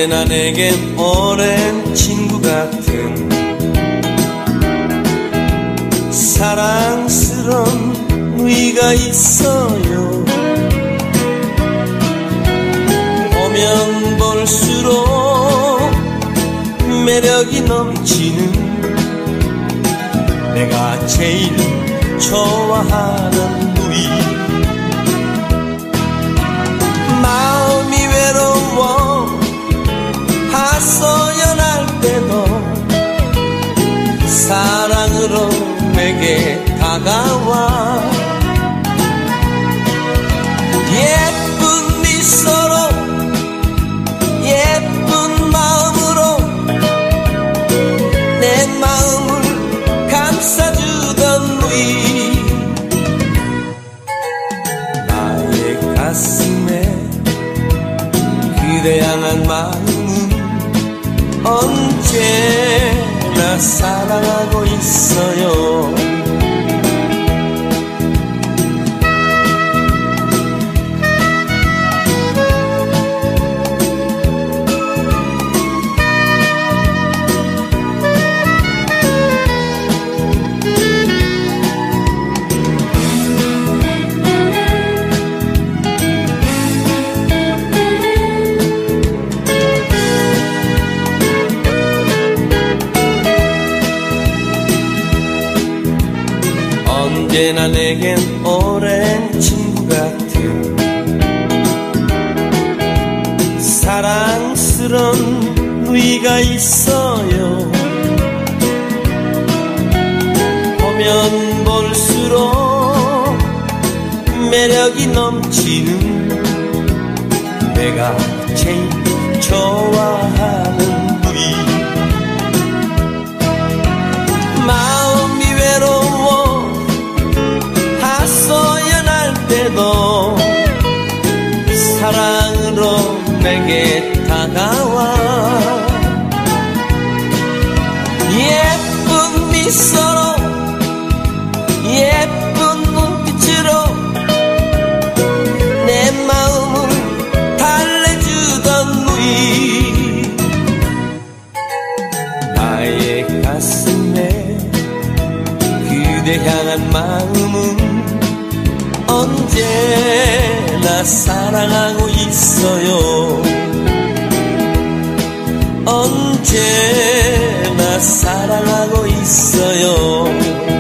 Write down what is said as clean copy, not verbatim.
언제나 내겐 오랜 친구 같은 사랑스러운 누이가 있어요. 보면 볼수록 매력이 넘치는 내가 제일 좋아하는 누이. 마음이 외로워 하소연할 때도 사랑으로 내게 다가와 예쁜 미소로 예쁜 마음으로 내 마음을 감싸주던 누이. 나의 가슴에 그대 향한 마음은 언제나 사랑하고 있어요. 언제나 내겐 오랜 친구 같은 사랑스런 누이가 있어요. 보면 볼수록 매력이 넘치는 내가 제일 좋아하는 누이. 마음이 외로워 하소연할 때도 사랑으로 내게 다가와 예쁜 미소로 예쁜 눈빛으로 내 마음을 달래주던 누이. 나의 가슴에 그대 향한 마음은 언제나 사랑하고 있어요. 언제나 사랑하고 있어요.